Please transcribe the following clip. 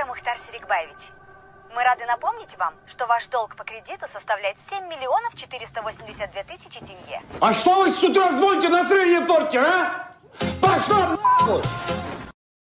Мухтар Серикбаевич. Мы рады напомнить вам, что ваш долг по кредиту составляет 7 миллионов 482 тысячи тенге. А что вы с утра звоните, настроение портите, а? Пошла нахуй!